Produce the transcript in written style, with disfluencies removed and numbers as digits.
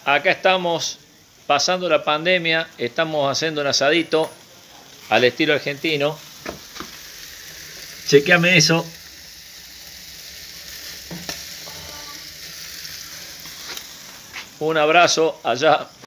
acá estamos pasando la pandemia, estamos haciendo un asadito al estilo argentino. Chequeame eso. Un abrazo allá